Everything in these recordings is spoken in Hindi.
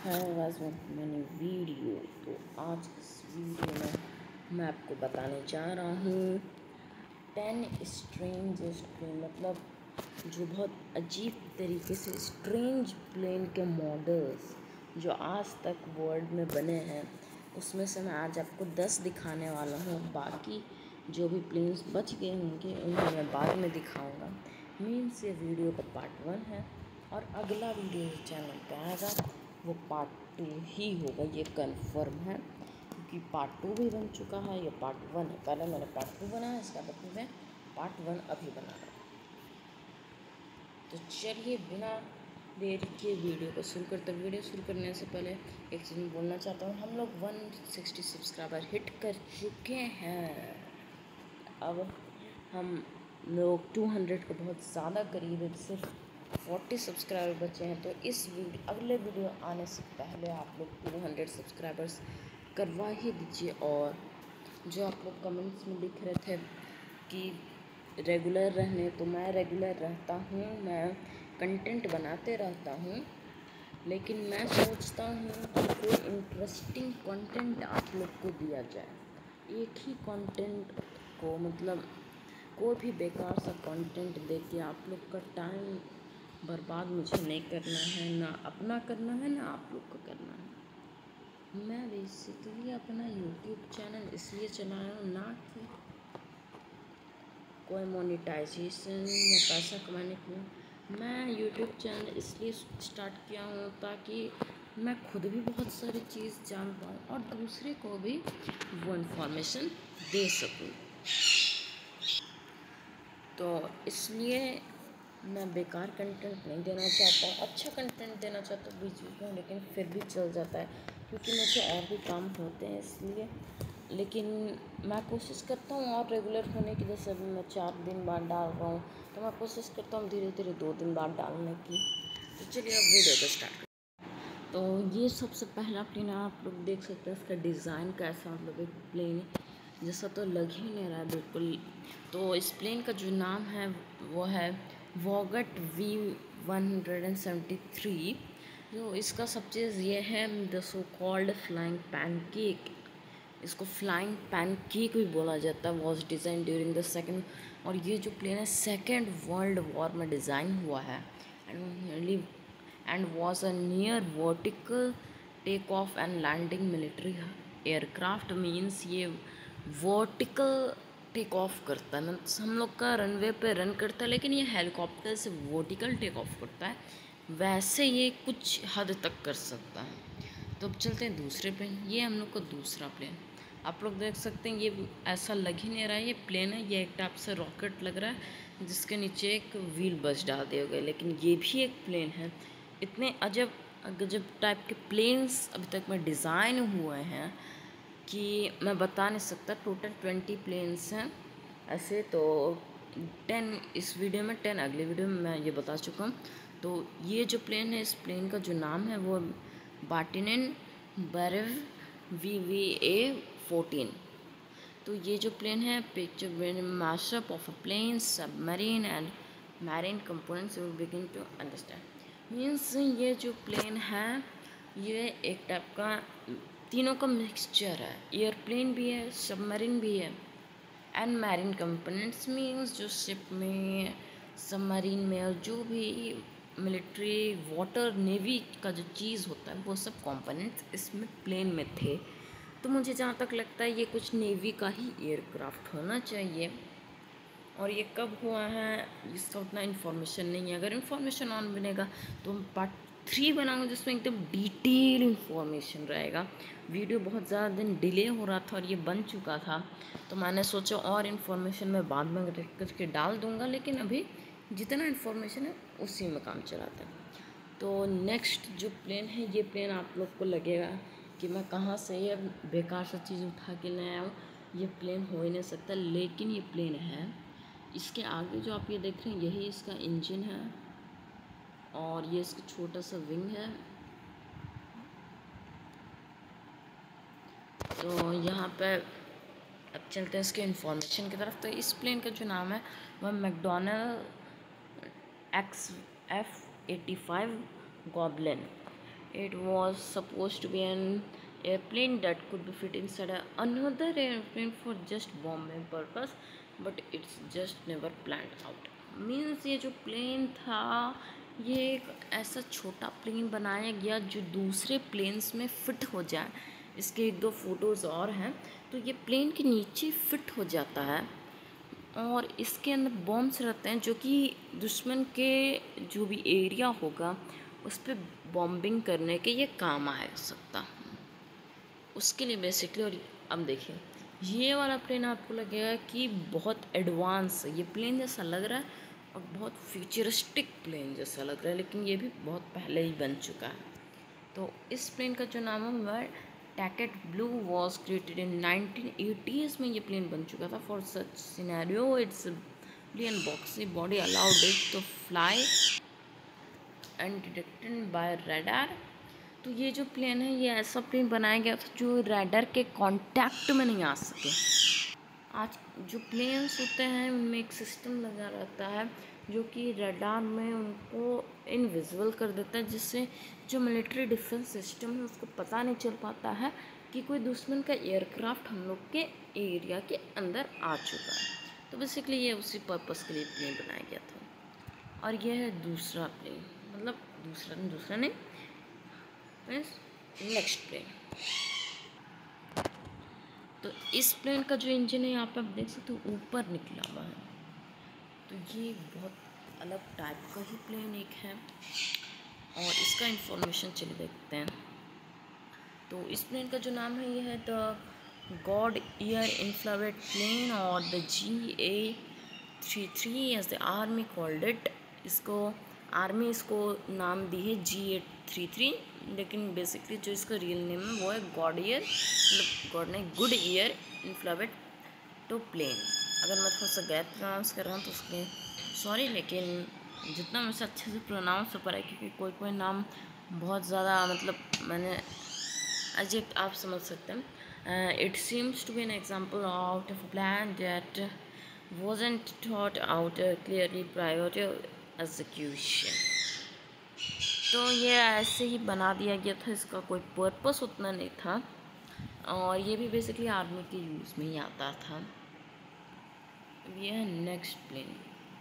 हाय गाइस, मैंने वीडियो। तो आज इस वीडियो में मैं आपको बताने जा रहा हूँ 10 स्ट्रेंजेस्ट प्लेन, मतलब जो बहुत अजीब तरीके से स्ट्रेंज प्लेन के मॉडल्स जो आज तक वर्ल्ड में बने हैं, उसमें से मैं आज आपको 10 दिखाने वाला हूँ। बाकी जो भी प्लेन्स बच गए होंगे उन्हें मैं बाद में दिखाऊँगा। मीन्स ये वीडियो का पार्ट 1 है और अगला वीडियो चैनल पर आएगा वो पार्ट 2 ही होगा, ये कंफर्म है, क्योंकि पार्ट 2 भी बन चुका है, ये पार्ट 1 है। पहले मैंने पार्ट 2 बनाया, इसका मतलब मैं पार्ट 1 अभी बना रहा हूँ। तो चलिए बिना देर के वीडियो को शुरू करते। वीडियो शुरू करने से पहले एक चीज़ मैं बोलना चाहता हूँ, हम लोग 160 सब्सक्राइबर हिट कर चुके हैं। अब हम लोग 200 के बहुत ज़्यादा करीब है, सिर्फ 40 सब्सक्राइबर बचे हैं। तो इस अगले वीडियो आने से पहले आप लोग 200 सब्सक्राइबर्स करवा ही दीजिए। और जो आप लोग कमेंट्स में लिख रहे थे कि रेगुलर रहने, तो मैं रेगुलर रहता हूँ, मैं कंटेंट बनाते रहता हूँ, लेकिन मैं सोचता हूँ कि कोई इंटरेस्टिंग कंटेंट आप लोग को दिया जाए। एक ही कंटेंट को, मतलब कोई भी बेकार सा कंटेंट दे के आप लोग का टाइम बर्बाद मुझे नहीं करना है, ना अपना करना है ना आप लोग को करना है। मैं बेसिकली अपना यूट्यूब चैनल इसलिए चलाया हूँ, ना कि कोई मोनेटाइजेशन या पैसा कमाने के लिए। मैं यूट्यूब चैनल इसलिए स्टार्ट किया हूँ ताकि मैं खुद भी बहुत सारी चीज़ जान पाऊँ और दूसरे को भी वो इन्फॉर्मेशन दे सकूँ। तो इसलिए मैं बेकार कंटेंट नहीं देना चाहता हूँ, अच्छा कंटेंट देना चाहता हूँ बीच बीच में, लेकिन फिर भी चल जाता है क्योंकि मुझे और भी काम होते हैं इसलिए। लेकिन मैं कोशिश करता हूँ और रेगुलर होने की। जैसे अभी मैं 4 दिन बाद डाल रहा हूँ, तो मैं कोशिश करता हूँ धीरे धीरे 2 दिन बाद डालने की। तो चलिए अब वीडियो को स्टार्ट करते। तो ये सबसे पहला प्लेन आप लोग देख सकते हैं, इसका डिज़ाइन कैसा, मतलब एक प्लेन जैसा तो लग ही नहीं रहा है बिल्कुल। तो इस प्लेन का जो नाम है वो है वॉगट V173। तो इसका सब चीज़ ये है, the so called flying pancake. इसको फ्लाइंग पैनकेक भी बोला जाता है। Was design during the second, और ये जो प्लेन है सेकेंड वर्ल्ड वॉर में डिज़ाइन हुआ है and was a near vertical take off and landing military aircraft. Means ये वर्टिकल टेक ऑफ करता है, मतलब हम लोग का रनवे पे रन करता है, लेकिन ये हेलीकॉप्टर से वर्टिकल टेक ऑफ करता है, वैसे ये कुछ हद तक कर सकता है। तो अब चलते हैं दूसरे प्लेन। ये हम लोग का दूसरा प्लेन, आप लोग देख सकते हैं, ये ऐसा लग ही नहीं रहा है ये प्लेन है, ये एक टाइप से रॉकेट लग रहा है जिसके नीचे एक व्हील बस डाल दिए गए, लेकिन ये भी एक प्लेन है। इतने अजब गजब टाइप के प्लेन्स अभी तक में डिज़ाइन हुए हैं कि मैं बता नहीं सकता। टोटल 20 प्लेन्स हैं ऐसे। तो 10 इस वीडियो में, 10 अगले वीडियो में मैं ये बता चुका हूँ। तो ये जो प्लेन है, इस प्लेन का जो नाम है वो बार्टिनेन बैरेव VVA-14। तो ये जो प्लेन है, picture mashup of a plane, submarine and marine components, you will begin to understand. Means ये जो प्लेन है ये एक टाइप का तीनों का मिक्सचर है। एयरप्लेन भी है, सबमरीन भी है एंड मैरीन कंपोनेंट्स। मीन्स जो शिप में, सबमरीन में और जो भी मिलिट्री वाटर नेवी का जो चीज़ होता है वो सब कंपोनेंट्स इसमें प्लेन में थे। तो मुझे जहाँ तक लगता है ये कुछ नेवी का ही एयरक्राफ्ट होना चाहिए। और ये कब हुआ है इसका उतना इन्फॉर्मेशन नहीं है। अगर इन्फॉर्मेशन ऑन बनेगा तो हम पार्ट 3 बनाऊंगा जिसमें एकदम डिटेल इन्फॉर्मेशन रहेगा। वीडियो बहुत ज़्यादा दिन डिले हो रहा था और ये बन चुका था, तो मैंने सोचा और इन्फॉर्मेशन मैं बाद में करके डाल दूँगा, लेकिन अभी जितना इन्फॉर्मेशन है उसी में काम चलाता है। तो नेक्स्ट जो प्लेन है, ये प्लेन आप लोग को लगेगा कि मैं कहाँ से ये बेकार सा चीज़ उठा के ले आया हूँ, ये प्लेन हो ही नहीं सकता, लेकिन ये प्लेन है। इसके आगे जो आप ये देख रहे हैं यही इसका इंजन है और ये इसका छोटा सा विंग है। तो यहाँ पे अब चलते हैं इसके इन्फॉर्मेशन की तरफ। तो इस प्लेन का जो नाम है वह McDonald XF-85 Goblin. It was supposed to be an airplane that could be fit inside another airplane for just bombing purpose, but it's just never planned out. Means ये जो प्लेन था ये एक ऐसा छोटा प्लेन बनाया गया जो दूसरे प्लेन्स में फिट हो जाए। इसके एक दो फोटोज़ और हैं। तो ये प्लेन के नीचे फिट हो जाता है और इसके अंदर बॉम्ब्स रहते हैं जो कि दुश्मन के जो भी एरिया होगा उस पर बॉम्बिंग करने के ये काम आ सकता उसके लिए बेसिकली। और अब देखिए ये वाला प्लेन आपको लगेगा कि बहुत एडवांस है, ये प्लेन जैसा लग रहा है और बहुत फ्यूचरिस्टिक प्लेन जैसा लग रहा है, लेकिन ये भी बहुत पहले ही बन चुका है। तो इस प्लेन का जो नाम है वह Tacit Blue was created in 1980s में ये प्लेन बन चुका था। For such scenario its plane boxy body allowed it to fly and detected by radar. तो ये जो प्लेन है ये ऐसा प्लेन बनाया गया था जो रडार के कांटेक्ट में नहीं आ सके। आज जो प्लेन्स होते हैं उनमें एक सिस्टम लगा रहता है जो कि रडार में उनको इनविजिबल कर देता है, जिससे जो मिलिट्री डिफेंस सिस्टम है उसको पता नहीं चल पाता है कि कोई दुश्मन का एयरक्राफ्ट हम लोग के एरिया के अंदर आ चुका है। तो बेसिकली ये उसी पर्पस के लिए प्लेन बनाया गया था। और यह है दूसरा प्लेन, मतलब दूसरा नहीं मीन्स नेक्स्ट प्लेन। तो इस प्लेन का जो इंजन है यहाँ पे आप देख सकते हो ऊपर निकला हुआ है। तो ये बहुत अलग टाइप का ही प्लेन एक है और इसका इंफॉर्मेशन चलिए देखते हैं। तो इस प्लेन का जो नाम है ये है the god year inflatable plane और the GA-33 as the army called इट। इसको आर्मी इसको नाम दी है GA-33, लेकिन बेसिकली जो इसका रियल नेम है वो है गॉड ईयर, मतलब गॉड ने Goodyear inflatable to plane. अगर मैं थोड़ा सा गलत प्रोनाउंस कर रहा हूँ तो उसके सॉरी, लेकिन जितना मेरे से अच्छे से प्रोनाउंस हो पा रहा है, क्योंकि कोई नाम बहुत ज़्यादा मतलब मैंने अजीब आप समझ सकते हैं। It seems to be an example out of plan that wasn't thought out clearly prior to execution। तो ये ऐसे ही बना दिया गया था, इसका कोई पर्पस उतना नहीं था और ये भी बेसिकली आर्मी के यूज़ में ही आता था। ये है नेक्स्ट प्लेन।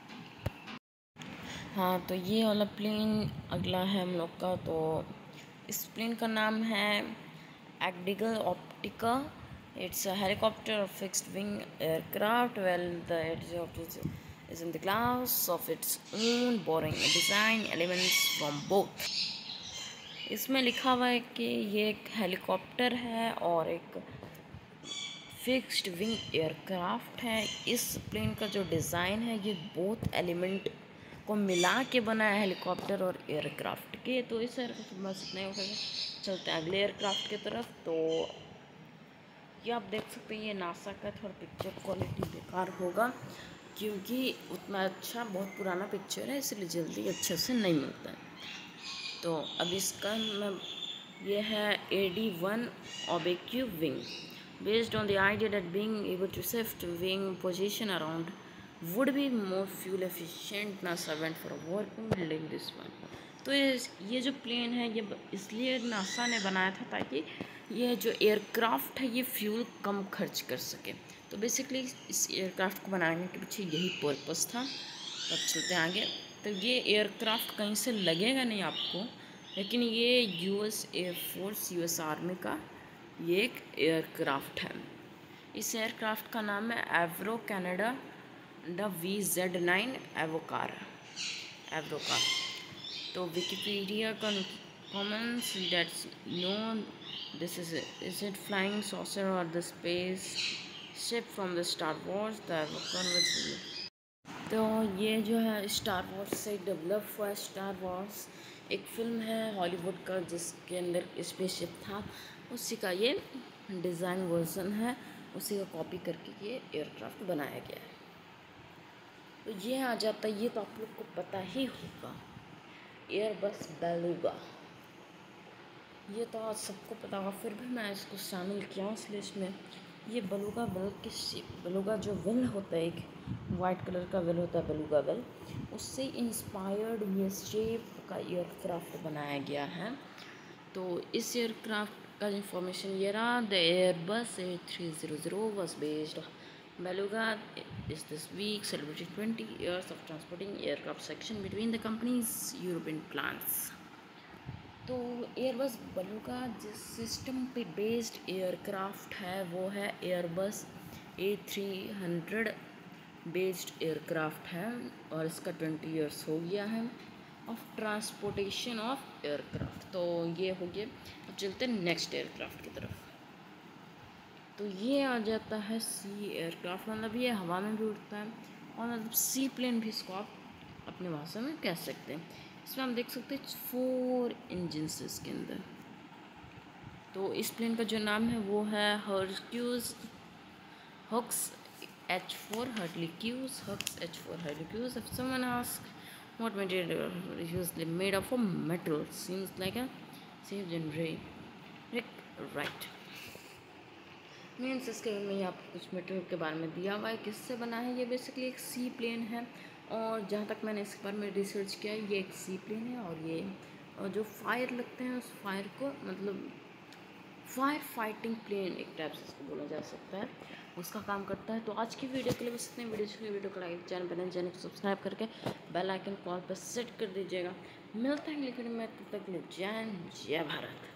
हाँ, तो ये वाला प्लेन अगला है हम लोग का। तो इस प्लेन का नाम है एग्डिगल ऑप्टिका। It's a helicopter or fixed wing aircraft. Well, the edge of it is in the class of its own, borrowing design elements from both। इसमें लिखा हुआ है कि ये एक हेलीकॉप्टर है और एक फिक्स्ड विंग एयरक्राफ्ट है। इस प्लेन का जो डिज़ाइन है ये बोथ एलिमेंट को मिला के बना है, हेलीकॉप्टर और एयरक्राफ्ट के। तो इस एयरक्राफ्ट बस इतना हो सके। चलते हैं अगले एयरक्राफ्ट की तरफ। तो ये आप देख सकते हैं ये नासा का, थोड़ा पिक्चर क्वालिटी बेकार होगा क्योंकि उतना अच्छा बहुत पुराना पिक्चर है, इसलिए जल्दी अच्छे से नहीं मिलता है। तो अब इसका ये है AD-1 objective wing based on the idea that being able to shift wing position around would be more fuel efficient. NASA went for working building this one. तो ये जो प्लेन है ये इसलिए नासा ने बनाया था ताकि ये जो एयरक्राफ्ट है ये फ्यूल कम खर्च कर सके। तो बेसिकली इस एयरक्राफ्ट को बनाने के पीछे यही पर्पस था। अब चलते हैं आगे। तो ये एयरक्राफ्ट कहीं से लगेगा नहीं आपको, लेकिन ये US एयरफोर्स US आर्मी का ये एक एयरक्राफ्ट है। इस एयरक्राफ्ट का नाम है एवरो कैनेडा द VZ-9 एवोकार। तो विकिपीडिया का comments that's known this is it flying saucer or the space ship from the Star Wars the Evocar। तो ये जो है स्टार वॉर्स से डेवलप हुआ। स्टार वॉर्स एक फिल्म है हॉलीवुड का जिसके अंदर स्पेसशिप था, उसी का ये डिज़ाइन वर्जन है, उसी का कॉपी करके ये एयरक्राफ्ट बनाया गया है। तो ये आ जाता है, ये तो आप लोग को पता ही होगा, एयरबस बेलुगा। ये तो आज सबको पता होगा, फिर भी मैं इसको शामिल किया हूँ इस लिस्ट में। ये बेलुगा वेल की शेप, बेलुगा जो वेल होता है एक वाइट कलर का वेल होता है बेलुगा वेल, उससे इंस्पायर्ड ये शेप का एयरक्राफ्ट बनाया गया है। तो इस एयरक्राफ्ट का इंफॉर्मेशन ये रहा। The Airbus A300 was based Beluga is this week celebrating 20 years of transporting aircraft section between the company's European plants। तो एयरबस बलूगा जिस सिस्टम पे बेस्ड एयरक्राफ्ट है वो है एयरबस A300 बेस्ड एयरक्राफ्ट है और इसका 20 ईयर्स हो गया है ऑफ ट्रांसपोर्टेशन ऑफ एयरक्राफ्ट। तो ये हो गया। अब चलते हैं नेक्स्ट एयरक्राफ्ट की तरफ। तो ये आ जाता है सी एयरक्राफ्ट, मतलब ये हवा में भी उड़ता है और मतलब सी प्लेन भी इसको आप अपने भाषा में कह सकते हैं। इसमें हम देख सकते हैं 4 इंजन्स इसके अंदर। तो इस प्लेन का जो नाम है वो है Hercules Hux H4 Hercules Hux H4 Hercules। If someone asks what material is usually made of metal, seems like a safe generic right means इसके में ही आपको कुछ मटेरियल के बारे में दिया हुआ है किससे बना है। ये बेसिकली एक सी प्लेन है और जहाँ तक मैंने इसके बारे में रिसर्च किया है ये एक सी प्लेन है और ये और जो फायर लगते हैं उस फायर को मतलब फायर फाइटिंग प्लेन एक टाइप से इसको बोला जा सकता है, उसका काम करता है। तो आज की वीडियो के लिए बस इतने। वीडियो को लाइक चैनल को सब्सक्राइब करके बेल आइकन कॉल पर सेट कर दीजिएगा। मिलते हैं अगली वीडियो में, तब तक के लिए जय भारत।